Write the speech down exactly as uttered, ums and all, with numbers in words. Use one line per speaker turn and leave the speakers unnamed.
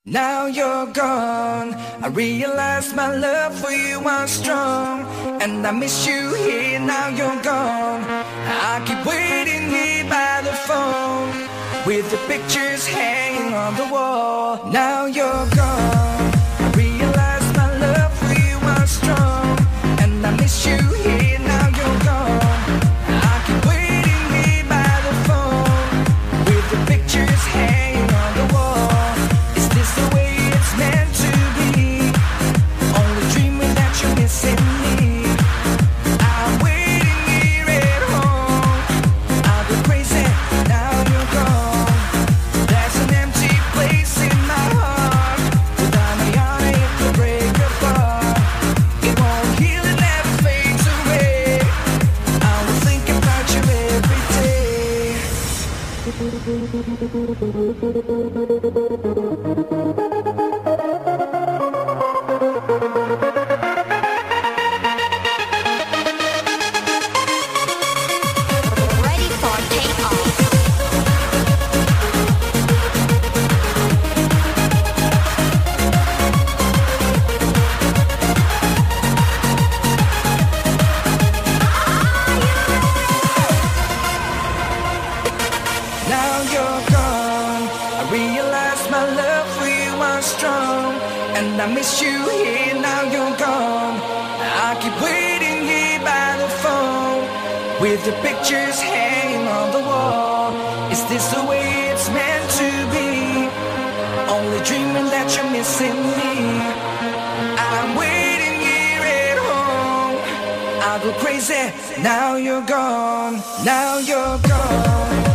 Now you're gone, I realize my love for you was strong, and I miss you here. Now you're gone, I keep waiting here by the phone, with the pictures hanging on the wall. Now you're gone, I realize my love for you was strong, and I miss you here. Now you're gone, I keep waiting here by the phone, with the pictures hanging on the wall. Is this the way it's meant to be? Only dreaming that you're missing me. I'm waiting here at home, I'll go crazy, now you're gone. There's an empty place in my heart, without me on it to break apart. It won't heal, it never fades away. I will think about you every day.
Ready for takeoff.
Now you're gone, I realize my love for you was strong, and I miss you here. Now you're gone, I keep waiting here by the phone, with the pictures hanging on the wall. Is this the way it's meant to be? Only dreaming that you're missing me. I'm waiting here at home, I'll go crazy. Now you're gone, now you're gone.